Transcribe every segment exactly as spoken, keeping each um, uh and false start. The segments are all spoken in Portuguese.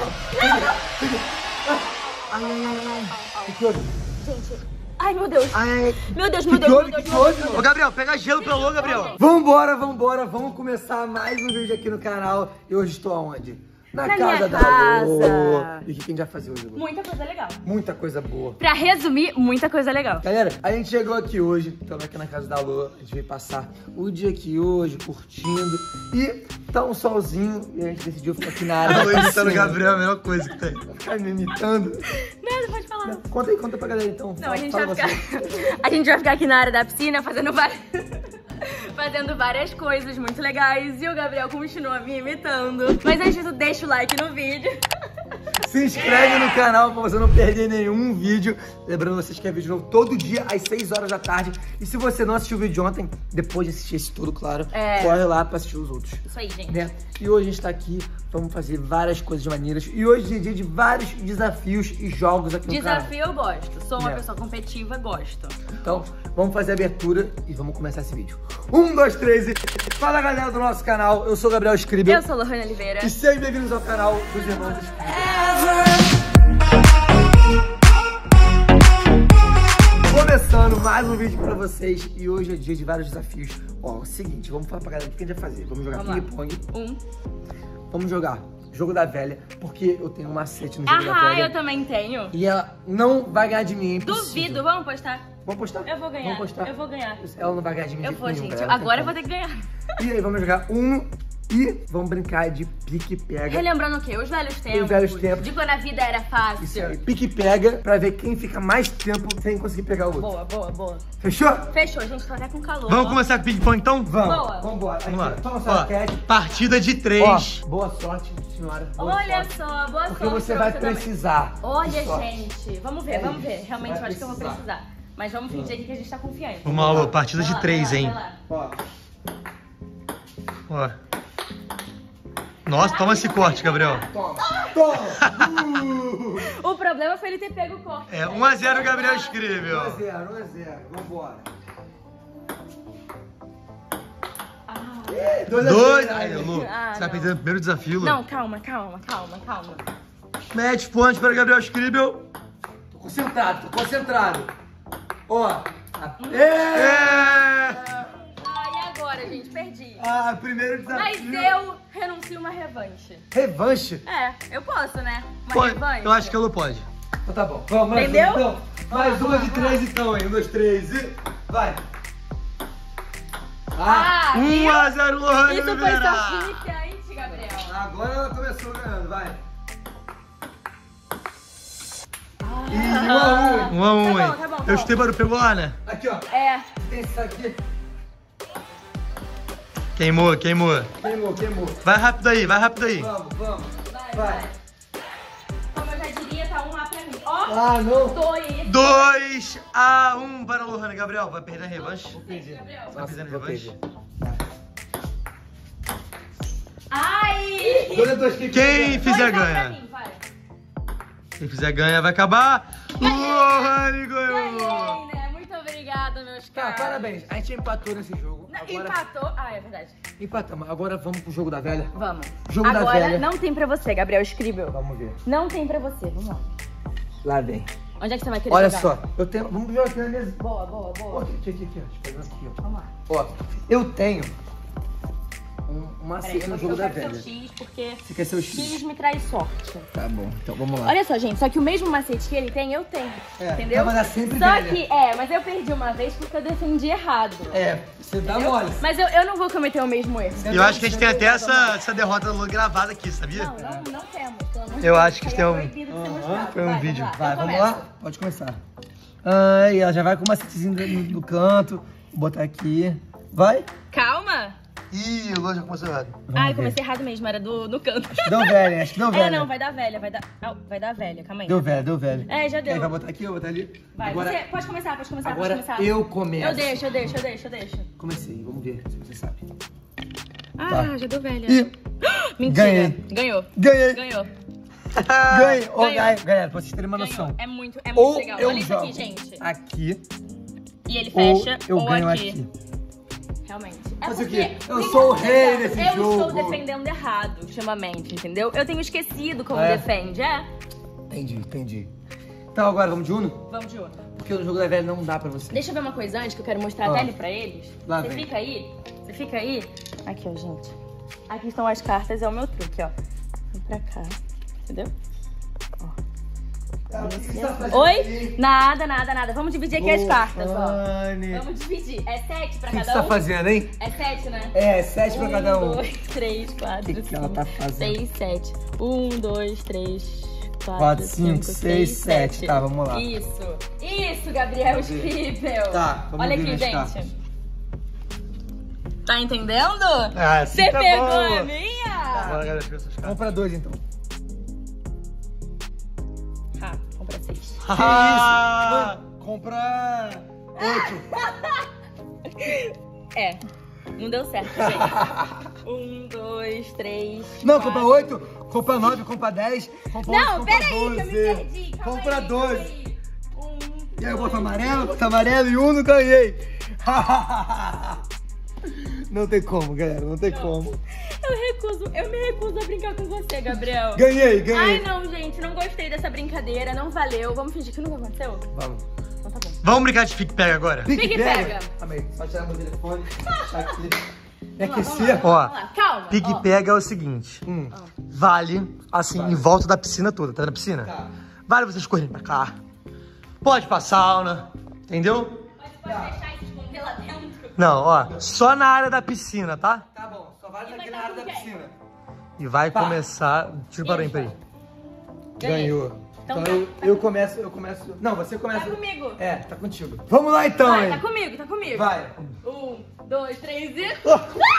Ai, ai, ai, ai. O que houve? Gente... Ai, meu Deus. Ai, meu Deus, que meu que Deus, houve? meu Deus, Que meu Deus, houve? meu Deus. Ô, Gabriel, pega gelo pra Lô, Gabriel. Vambora, vambora, vamos começar mais um vídeo aqui no canal. E hoje estou aonde? Na, Na casa minha da casa. Lô. E o que a gente vai fazer hoje, Lô? Muita coisa legal. Muita coisa boa. Pra resumir, muita coisa legal. Galera, a gente chegou aqui hoje, estamos aqui na casa da Lô, a gente veio passar o dia aqui hoje, curtindo, e tá um solzinho, e a gente decidiu ficar aqui na área. A Lô imitando o Gabriel é a melhor coisa que tem. Ficar me imitando. Nada, pode falar. Conta aí, conta pra galera então. Não, Fala- a gente, fala vai você. ficar... a gente vai ficar aqui na área da piscina fazendo várias... fazendo várias coisas muito legais, e o Gabriel continua me imitando. Mas antes disso, deixa o like no vídeo. Se inscreve no canal pra você não perder nenhum vídeo. Lembrando vocês que é vídeo novo todo dia às seis horas da tarde. E se você não assistiu o vídeo de ontem, depois de assistir esse todo, claro, É. corre lá pra assistir os outros. Isso aí, gente. Né? E hoje a gente tá aqui, vamos fazer várias coisas maneiras. E hoje é dia de vários desafios e jogos aqui no canal. Desafio eu gosto. Sou uma É. pessoa competitiva, gosto. Então, vamos fazer a abertura e vamos começar esse vídeo. Um, dois, três e... Fala, galera do nosso canal. Eu sou o Gabriel Scribel. Eu sou Lohane Oliveira. E sejam bem-vindos ao canal dos Irmãos Scribel. Começando mais um vídeo pra vocês. E hoje é dia de vários desafios. Ó, é o seguinte, vamos falar pra galera o que a gente vai fazer. Vamos jogar Vamos lá. ping-pong. Um. Vamos jogar jogo da velha, porque eu tenho um macete no jogo da Aham, velha. eu também tenho. E ela não vai ganhar de mim, é impossível. Duvido, vamos postar? Vamos postar? Eu vou ganhar, Vamos postar. eu vou ganhar. Ela não vai ganhar de mim de Eu jeito vou, nenhum, gente. galera, não tem Agora eu como. vou ter que ganhar. E aí, vamos jogar um e vamos brincar de pique-pega. Relembrando o quê? Os velhos tempos. velhos tempos. De quando a vida era fácil. Isso aí, pique-pega pra ver quem fica mais tempo sem conseguir pegar o outro. Boa, boa, boa. Fechou? Fechou, gente. Tô até com calor. Vamos ó. começar com o ping-pong então? Vamos, Boa. vambora. Vamos lá. Toma sua Ó, raquete. partida de três. Ó, boa sorte, senhora. Boa Olha sorte. só, boa Porque sorte você pra vai também. precisar. de Olha, sorte. gente. Vamos ver, É vamos isso. ver. Realmente, Vai eu acho que eu vou precisar. precisar. Mas vamos fingir que a gente tá confiante. Vamos lá, Lô, partida Vai de lá, três, vai lá, hein? vai lá. Ó, Ó. Nossa, toma esse corte, Gabriel. toma. Toma. Uh. O problema foi ele ter pego o corte. É, um a zero o Gabriel um a escreveu. zero, um a zero. Vambora. Ah. dois a Dois. zero. Aí, Lô, Ah, você vai não. perder no primeiro desafio, Lô. Não, calma, calma, calma, calma. Match point para Gabriel Scribel. Tô concentrado, tô concentrado. Ó. É. É. Ah, e agora, gente? Perdi. Ah, primeiro Mas desafio. eu renuncio uma revanche. Revanche? É, eu posso, né? Uma Pode. revanche. Eu acho que a Lô pode. Então tá bom. Vamos, mais Entendeu? uma, então. Mais uma de três então, hein? Um, dois, três e... Vai. Ah, um viu? a zero, Lohane Isso foi Oliveira. só iniciante, Gabriel. Agora ela começou ganhando, vai. Ah. E um a um. um a um, Tá hein? bom, tá bom, tá Eu bom. chutei para o pegou lá, né? Aqui, ó. É. Tem isso aqui. Queimou, queimou. Queimou, queimou. Vai rápido aí, vai rápido aí. Vamos, vamos. Vai, Vai. vai. Como eu já diria, tá um lá pra mim. Ó, Ah, não. dois. dois a um para a Lohane. Gabriel, vai perder a revanche? Perdi. Gabriel. Vai perder a vou revanche? perder. Ai! Dois a dois, quem Quem fizer. fizer Dois lá pra ganha. mim, vai. Quem fizer ganha vai acabar. Lohane ganhou. Ganhei, né? Muito obrigada, meus Tá, caros. parabéns. A gente empatou nesse jogo. Não, Agora... Empatou. Ah, é verdade. Empatamos. Agora vamos pro jogo da velha. Vamos. Jogo da Agora, velha. não tem pra você, Gabriel Scribel. Vamos ver. Não tem pra você. Vamos lá. Lá vem. Onde é que você vai querer Olha jogar? só. Eu tenho... Vamos jogar aqui na mesa. Boa, boa, Ó, boa. Aqui, aqui, aqui, ó. Deixa eu pegar aqui, ó. Vamos lá. Ó, eu tenho um, um Peraí, macete eu no vou jogo da trocar velha. seu X, porque Você quer seu X? X me traz sorte. Tá bom, então vamos lá. Olha só, gente, só que o mesmo macete que ele tem, eu tenho. É, entendeu? vai dar sempre Só velha. que, é, mas eu perdi uma vez porque eu defendi errado. É, você dá entendeu? mole. Mas eu, eu não vou cometer o mesmo erro. E eu acho que a gente tem até essa, essa derrota da Lô gravada aqui, sabia? Não, não, não temos. pelo amor de Eu Deus, acho que isso tem aí um- é proibido de ser Aham, mostrado. foi um Vai, vídeo. Vamos lá, Vai, eu vamos começo. lá? Pode começar. Aí, ela já vai com o macetezinho no, no canto. Vou botar aqui. Vai. Calma. Ih, o Lô já começou errado. Vamos Ai, ver. comecei errado mesmo, era do, no canto. Deu velha, acho que deu velha. É, não, vai dar velha, vai dar. Não, vai dar velha, calma aí. Deu velha, deu velha. É, já deu. Aí vai botar aqui, eu vou botar ali. Vai, Agora, você pode começar, pode começar, agora pode começar. eu começo. Eu deixo, eu deixo, eu deixo, eu deixo. Comecei, vamos ver se você sabe. Ah, Tá. já deu velha. E Mentira. ganhei. Ganhou. ganhei. Ganhou. Ganhei. Ô, Ganhou. gai- galera, pra vocês terem uma Ganhou. noção. É muito, é muito Ou legal. eu Olha isso jogo aqui, gente. aqui, E ele ou fecha, eu ou ganho aqui. aqui. Realmente. É Fazer o porque- quê? Eu sou o rei desse eu jogo. Eu estou defendendo errado, ultimamente, entendeu? Eu tenho esquecido como É? defende, é? Entendi, entendi. Então agora vamos de Uno? Vamos de Uno. Porque no jogo da velha não dá pra você. Deixa eu ver uma coisa antes que eu quero mostrar Ó. até ali pra eles. Lá Você vem. fica aí? Você fica aí? Aqui, ó, gente. Aqui estão as cartas, é o meu truque, ó. Vem pra cá, entendeu? Ah, o que você tá fazendo Oi? aí? Nada, nada, nada. Vamos dividir aqui as Ô, cartas, ó. Fanny. Vamos dividir. É sete pra O que você cada tá um? fazendo, hein? É sete, né? É, sete pra cada um. Um, dois, três, quatro, Que que ela cinco, tá fazendo? seis, sete. Um, dois, três, quatro, Quatro, cinco, cinco, seis, seis, sete. sete. Tá, vamos lá. Isso. Isso, Gabriel Scribel. Tá, vamos Olha ver aqui, as gente. cartas. Tá entendendo? Ah, assim Você tá pegou bom. a minha? Bora, galera, deixa eu ver essas cartas. Vamos pra dois, então. Ah, compra seis. Que Ah! isso? Mano, compra oito. É. Não deu certo, gente. Um, dois, três. Não, quatro. compra oito, compra nove, compra dez, compra onze, Não, compra peraí, que eu me doze. perdi. Calma Compra aí, doze. calma aí. Um, E aí eu dois, boto amarelo, boto amarelo e um, não ganhei. Não tem como, galera, não tem como. Eu recuso, eu me recuso a brincar com você, Gabriel. Ganhei, Ai, ganhei. não, gente, não gostei dessa brincadeira, não valeu. Vamos fingir que nunca aconteceu? Vamos. Então tá bom. Vamos brincar de pique-pega agora? Pique Pique pega. pega. Calma aí, só tirar meu telefone, deixar aqui. Me Vamos lá, aquecer. vamos Ó, lá, vamos lá. Calma. ó. Pique-pega é o seguinte. Hum. Vale, assim, Vale. em volta da piscina toda. Tá na piscina? Tá. Vale vocês correrem pra cá. Pode ir pra sauna. Entendeu? Mas pode deixar e se esconder lá dentro. Não, ó. Só na área da piscina, tá? Tá bom, só vale E aqui vai na dar área da com quem? piscina. E vai Tá. começar... Tira o barulho, peraí. Ganhei. Ganhou. Então Então, tá, eu, tá eu começo, eu começo. Não, você começa. Tá comigo. É, tá contigo. Vamos lá então, Vai, hein? tá comigo, tá comigo. Vai. Um, dois, três e... Oh.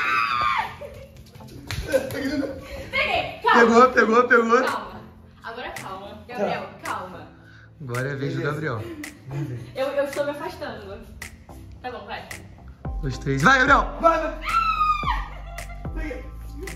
Peguei, calma. Pegou, pegou, pegou. Calma. Agora calma. Gabriel, calma. Agora é a vez do Gabriel. Eu, eu estou me afastando. Tá bom, vai. Dois, três. Vai, Gabriel! Vai, vai. Peguei.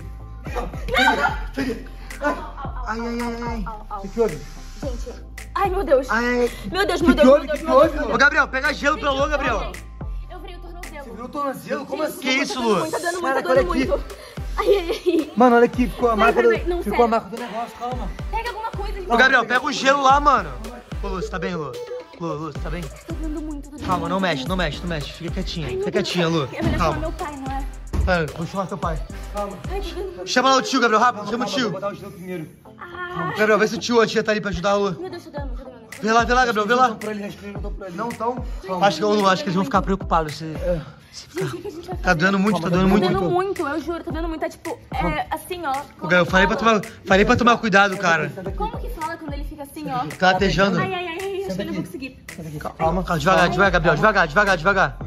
Peguei. Au, au, au, Ai, ai, ai, ai. au, au. O que que houve? Gente, ai meu Deus. Ai, ai. Meu Deus, Que meu que Deus, houve? meu Deus, Que meu Deus, que meu houve? Ô, Deus. Gabriel, pega gelo pelo Lô, Gabriel. Eu virei o tornozelo. Você viu o tornozelo? Como assim? Que isso, Tá Lu? dando muito, tá dando muito, tá Caraca, dando olha aqui. muito. Ai, ai, ai. Mano, olha aqui, ficou a Vai, marca vai, do, vai. Não, ficou sério. a marca do negócio, calma. Pega alguma coisa. Ô, Gabriel, pega o gelo lá, mano. Ô, Lu, você tá bem, Lu? Lu, Lu, você tá bem? Tá doendo muito, tá doendo Calma, não muito. mexe, não mexe, não mexe. Fica quietinha, Ai, meu fica Deus. quietinha, Lu. É melhor chamar Calma. meu pai, não é? Vai, vou chamar teu pai. Calma. Ai, tá doendo muito. Chama lá o tio, Gabriel, rápido, chama o Calma, vou tio. botar o gelo primeiro. Ah, Gabriel, vê se o tio ou a tia tá ali pra ajudar a Lu. meu Deus, tá doendo, tá doendo. Vê lá, vê lá, Gabriel, vê Não lá. tô por ali, acho que eles não estão por ali. Não tão? Calma. Acho que, ô, Lu, acho que eles vão ficar preocupados. Se... Gente, o que, que a gente vai fazer? Tá doendo muito, tá Calma, doendo tá Tá muito. doendo muito, eu juro, tá doendo muito. É tipo, é assim, ó. Ô, Gabriel, falei pra tomar, falei pra tomar cuidado, cara. Senta aqui. Como que fala quando ele fica assim, ó? Tá latejando. Ai, ai, ai, ai, acho que eu não aqui. vou conseguir. Senta aqui. Calma, calma, devagar, devagar, Gabriel, devagar, devagar, devagar.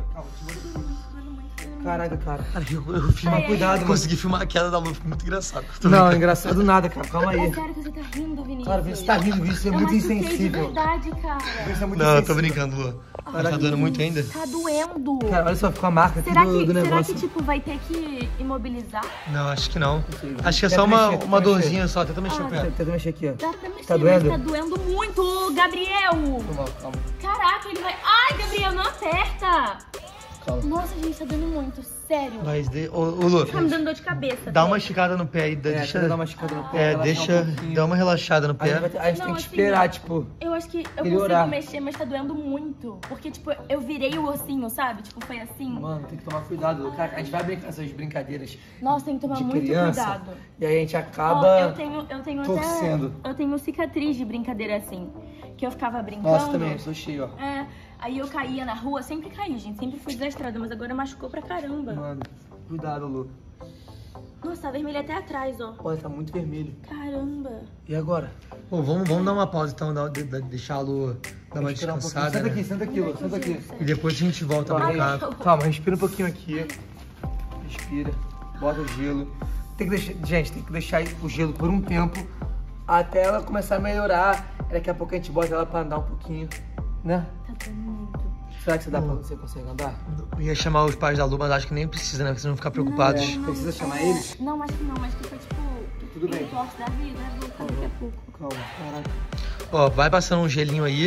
Caraca, cara. Cara, eu, eu filmei, Ai, ai, cuidado, ai. consegui filmar a queda da Lu, ficou muito engraçado. Tô Não, brincando. engraçado nada, cara. Calma É aí. sério que você tá rindo, Vinícius? Cara, você tá rindo, isso é Eu muito machuquei insensível. de verdade, cara. Isso é muito Não, eu tô insensível. brincando, Lu. Mas tá doendo muito ainda? Tá doendo. Cara, olha só, ficou a marca aqui Será do, que, do será negócio. que, tipo, vai ter que imobilizar? Não, acho que não. sei. Acho que é Tenta só uma, mexer, uma tenta dorzinha só, tenta mexer Ah, o Tenta, pé. tenta mexer aqui, ó. Dá pra mexer, Tá doendo? mas tá doendo muito, Gabriel. Calma, calma. Caraca, ele vai... Ai, Gabriel, não aperta. Calma. Nossa, gente, tá doendo muito, sério. Mas, de... ô, ô Lu, Tá me dando dor de cabeça. dá uma sério. esticada no pé aí, É, deixa... tenta dar uma esticada no pé. É, relaxar deixa, um pouquinho. dá uma relaxada no A gente, vai pé. ter- a gente Não, tem que assim, esperar, tipo... Eu acho que eu Melhorar. consigo mexer, mas tá doendo muito. Porque, tipo, eu virei o ossinho, sabe? Tipo, foi assim. Mano, tem que tomar cuidado. Cara, a gente vai brincar essas brincadeiras Nossa, tem que tomar de muito criança. cuidado. E aí a gente Ó, acaba... eu tenho, eu tenho torcendo. até... Eu tenho cicatriz de brincadeira assim. Que eu ficava brincando. Nossa, também, eu sou cheio, ó. É, aí eu caía na rua, sempre caí, gente. Sempre fui desastrada, mas agora machucou pra caramba. Mano, cuidado, Lu. Nossa, tá vermelho até atrás, ó. Olha, tá muito vermelho. Caramba. E agora? Pô, vamos, vamos dar uma pausa então, dar- de- de- deixar a Lu dar uma Respirar um pouquinho. descansada, Senta aqui, né? senta aqui, Lu, senta aqui. E depois a gente volta a Calma, brincar. Ai, Calma, respira um pouquinho aqui. Respira. Bota o gelo. Tem que deixar, gente, tem que deixar o gelo por um tempo até ela começar a melhorar. Daqui a pouco a gente bota ela pra andar um pouquinho, né? Tá doendo muito. Será que você, dá pra, você consegue andar? Eu ia chamar os pais da Lu, mas acho que nem precisa, né? Porque vocês vão ficar preocupados. Precisa chamar eles? Não, acho que não, acho que foi tipo... Tudo bem. Torce da vida, né? Vou voltar daqui a pouco. Calma, caraca. Ó, vai passando um gelinho aí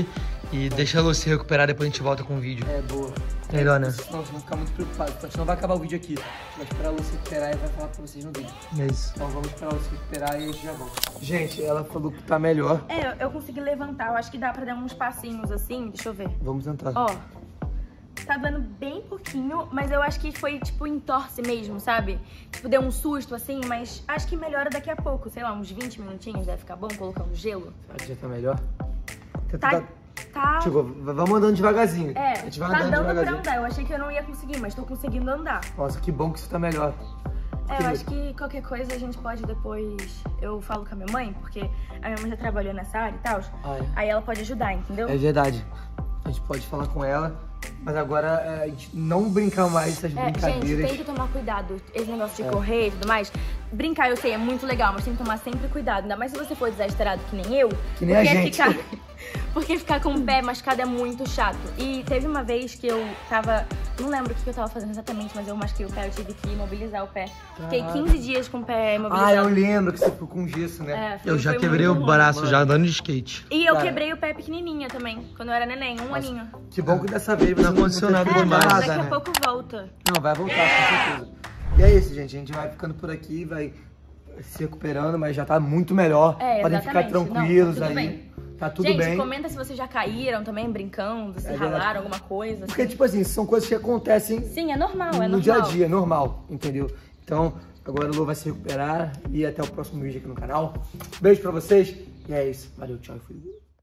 E deixa a Lu se recuperar, depois a gente volta com o vídeo. É, boa. Melhor, né? Senão vocês vão ficar muito preocupados. A gente não vai acabar o vídeo aqui. A gente vai esperar a Lu se recuperar e vai falar pra vocês no vídeo. É isso. Então vamos esperar a Lu se recuperar e a gente já volta. Gente, ela falou que tá melhor. É, eu- eu consegui levantar. Eu acho que dá pra dar uns passinhos assim. Deixa eu ver. Vamos tentar. Ó, tá doendo bem pouquinho, mas eu acho que foi, tipo, entorse mesmo, sabe? Tipo, deu um susto, assim, mas acho que melhora daqui a pouco. Sei lá, uns vinte minutinhos deve ficar bom, colocando gelo. Será que já tá melhor? Tenta Tá, dar- tá... Tipo, v- vamos andando devagarzinho. É, a gente vai tá andando dando pra devagarzinho. andar. Eu achei que eu não ia conseguir, mas tô conseguindo andar. Nossa, que bom que você tá melhor. É, eu acho que qualquer coisa a gente pode depois... Eu falo com a minha mãe, porque a minha mãe já trabalhou nessa área e tal. Ah, é. Aí ela pode ajudar, entendeu? É verdade. A gente pode falar com ela, mas agora é, a gente não brincar mais essas É, brincadeiras. gente, tem que tomar cuidado. Esse negócio de correr e tudo mais. Brincar, eu sei, é muito legal, mas tem que tomar sempre cuidado. Ainda mais se você for desastrado que nem eu. Que nem a porque gente. Ficar... porque ficar com o pé machucado é muito chato. E teve uma vez que eu tava... Não lembro o que eu tava fazendo exatamente, mas eu machuquei o pé, eu tive que imobilizar o pé. Fiquei Caraca. quinze dias com o pé imobilizado. Ah, eu lembro que você ficou com gesso, né? É, foi- Eu já foi quebrei o muito ruim. braço Mano. já andando de skate. E eu Cara. quebrei o pé pequenininha também, quando eu era neném, um aninho. Que bom que dessa vez você Não aconteceu nada teve É, mas demais, daqui né? a pouco volta. Não, vai voltar, com certeza. E é isso, gente. A gente vai ficando por aqui, vai se recuperando, mas já tá muito melhor. É, Podem ficar exatamente. Não, tranquilos tá tudo aí. bem. Tá tudo Gente, bem. comenta se vocês já caíram também, brincando, se É verdade. ralaram alguma coisa. Porque, assim. tipo assim, são coisas que acontecem Sim, é normal, é no normal. dia a dia, normal, entendeu? Então, agora o Lu vai se recuperar e até o próximo vídeo aqui no canal. Beijo pra vocês e é isso. Valeu, tchau e fui.